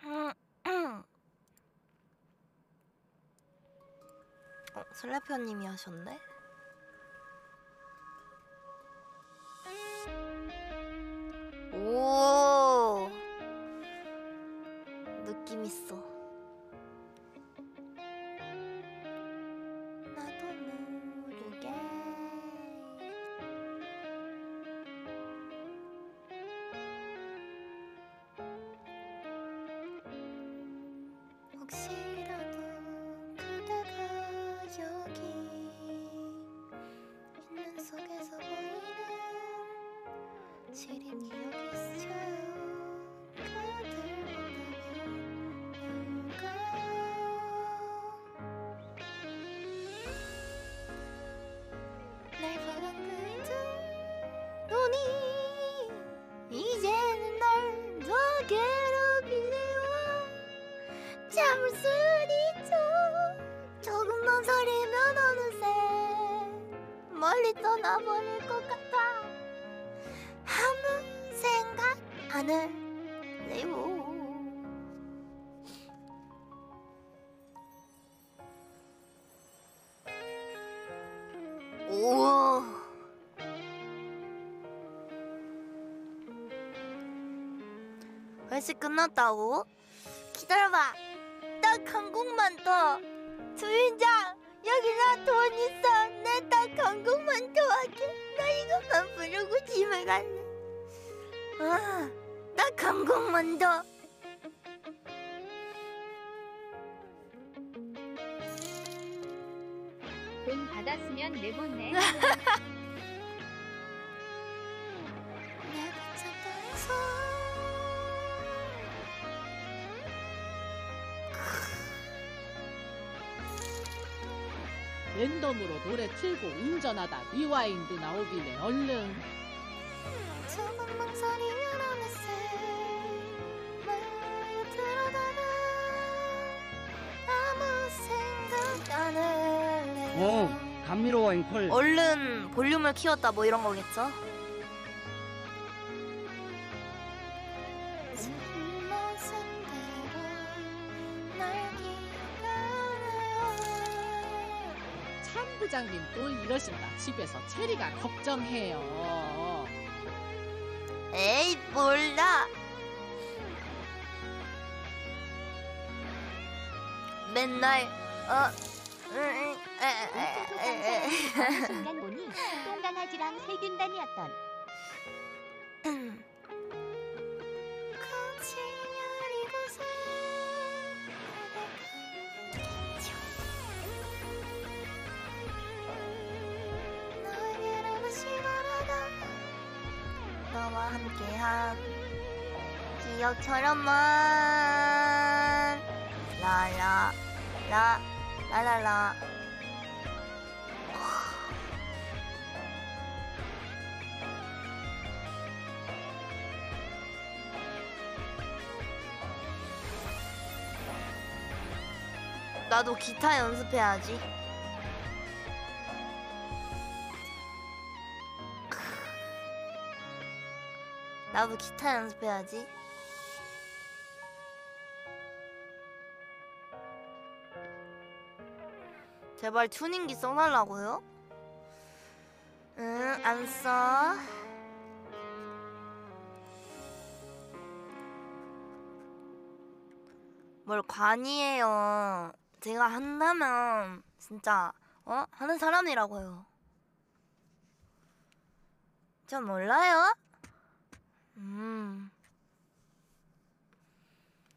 슬래퍼님이 하셨네? 오, 느낌 있어. 나도 모르게 혹시라도 그대가 여기 있는 속에서 보이는 시린 기억이 있어요. 그댈 만나면 날 보던 그두 눈이 이제는 날 더 괴롭히네요. 참을 순 있죠. 조금만 서리면 어느새 멀리 떠나버릴 것 같아. 아무 생각 안 할래요. 오, 회식 끝났다고? 기다려봐. 딱 한 곡만 더. 주인장, 여기 나 돈 있어. 내 딱 한 곡만 더 할게. 나 이것만 부르고 집에 갈래. 아, 딱 한 곡만 더. 돈 받았으면 내보내. 내가 찾아서 랜덤으로 노래 틀고 운전하다 리와인드 나오길래 얼른. 조금 망설이면 어느새 말 들어다가 아무 생각 안 할래요. 감미로워 앵콜. 얼른 볼륨을 키웠다 뭐 이런 거겠죠? 슬픈 상대로 날 기다려요. 참 부장님 또 이러신다. 집에서 체리가 걱정해요. 에이 몰라. 맨날 어느 순간 보니 똥강아지랑 세균단이었던. 거칠한 이곳에 너에게로 시간하다 너와 함께한 기억처럼만 라라 라 라라라. 나도 기타 연습해야지. 나도 기타 연습해야지. 제발 튜닝기 써달라고요? 응, 안 써. 뭘 관이에요. 제가 한다면 진짜 하는 사람이라고요. 전 몰라요.